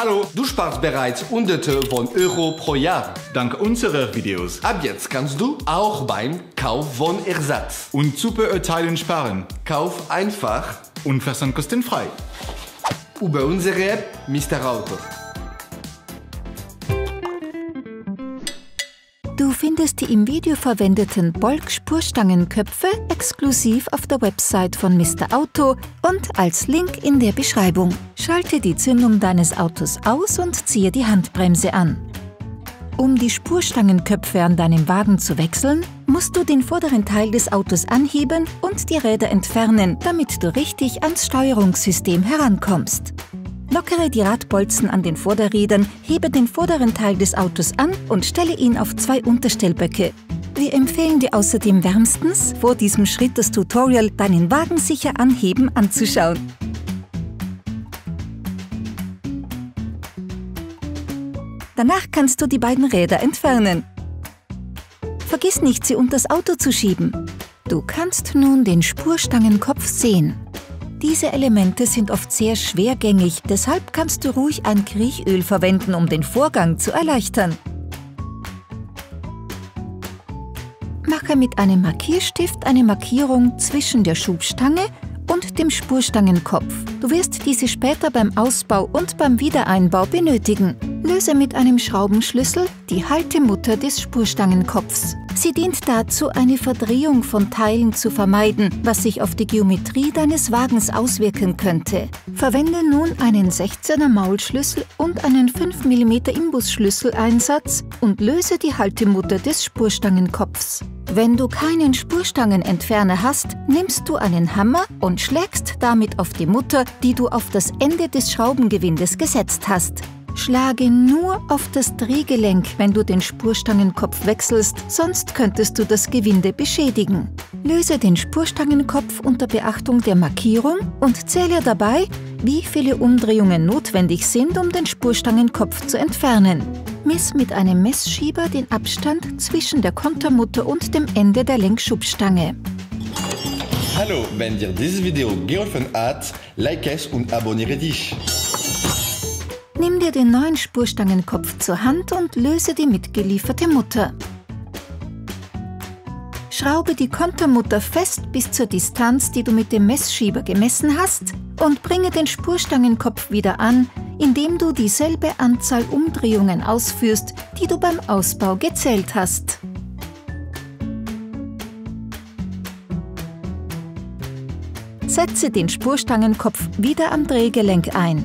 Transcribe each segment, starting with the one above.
Hallo, du sparst bereits Hunderte von Euro pro Jahr. Dank unserer Videos. Ab jetzt kannst du auch beim Kauf von Ersatz und Superteilen sparen. Kauf einfach und versandkostenfrei. Über unsere App Mr. Auto. Du findest die im Video verwendeten Bolk-Spurstangenköpfe exklusiv auf der Website von Mr. Auto und als Link in der Beschreibung. Schalte die Zündung deines Autos aus und ziehe die Handbremse an. Um die Spurstangenköpfe an deinem Wagen zu wechseln, musst du den vorderen Teil des Autos anheben und die Räder entfernen, damit du richtig ans Steuerungssystem herankommst. Lockere die Radbolzen an den Vorderrädern, hebe den vorderen Teil des Autos an und stelle ihn auf 2 Unterstellböcke. Wir empfehlen dir außerdem wärmstens, vor diesem Schritt das Tutorial deinen Wagen sicher anheben anzuschauen. Danach kannst du die beiden Räder entfernen. Vergiss nicht, sie unter das Auto zu schieben. Du kannst nun den Spurstangenkopf sehen. Diese Elemente sind oft sehr schwergängig, deshalb kannst du ruhig ein Kriechöl verwenden, um den Vorgang zu erleichtern. Mache mit einem Markierstift eine Markierung zwischen der Schubstange und dem Spurstangenkopf. Du wirst diese später beim Ausbau und beim Wiedereinbau benötigen. Löse mit einem Schraubenschlüssel die Haltemutter des Spurstangenkopfs. Sie dient dazu, eine Verdrehung von Teilen zu vermeiden, was sich auf die Geometrie deines Wagens auswirken könnte. Verwende nun einen 16er Maulschlüssel und einen 5 mm Imbusschlüsseleinsatz und löse die Haltemutter des Spurstangenkopfs. Wenn du keinen Spurstangenentferner hast, nimmst du einen Hammer und schlägst damit auf die Mutter, die du auf das Ende des Schraubengewindes gesetzt hast. Schlage nur auf das Drehgelenk, wenn du den Spurstangenkopf wechselst, sonst könntest du das Gewinde beschädigen. Löse den Spurstangenkopf unter Beachtung der Markierung und zähle dabei, wie viele Umdrehungen notwendig sind, um den Spurstangenkopf zu entfernen. Miss mit einem Messschieber den Abstand zwischen der Kontermutter und dem Ende der Lenkschubstange. Hallo, wenn dir dieses Video geholfen hat, like es und abonniere dich. Nimm dir den neuen Spurstangenkopf zur Hand und löse die mitgelieferte Mutter. Schraube die Kontermutter fest bis zur Distanz, die du mit dem Messschieber gemessen hast, und bringe den Spurstangenkopf wieder an, indem du dieselbe Anzahl Umdrehungen ausführst, die du beim Ausbau gezählt hast. Setze den Spurstangenkopf wieder am Drehgelenk ein.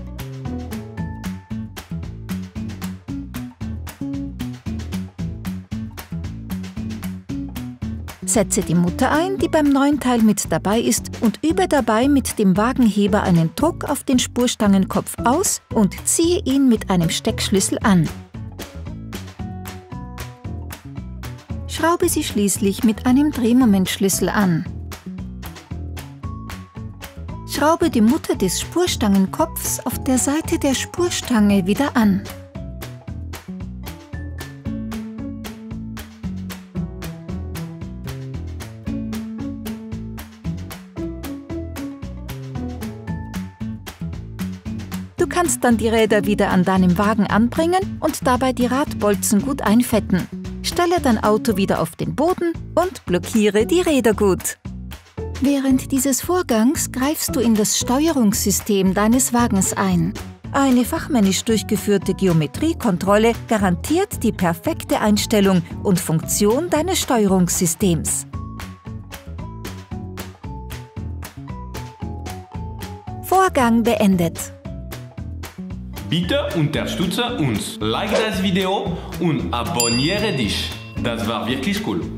Setze die Mutter ein, die beim neuen Teil mit dabei ist, und übe dabei mit dem Wagenheber einen Druck auf den Spurstangenkopf aus und ziehe ihn mit einem Steckschlüssel an. Schraube sie schließlich mit einem Drehmomentschlüssel an. Schraube die Mutter des Spurstangenkopfs auf der Seite der Spurstange wieder an. Du kannst dann die Räder wieder an deinem Wagen anbringen und dabei die Radbolzen gut einfetten. Stelle dein Auto wieder auf den Boden und blockiere die Räder gut. Während dieses Vorgangs greifst du in das Steuerungssystem deines Wagens ein. Eine fachmännisch durchgeführte Geometriekontrolle garantiert die perfekte Einstellung und Funktion deines Steuerungssystems. Vorgang beendet. Bitte unterstütze uns, like das Video und abonniere dich. Das war wirklich cool.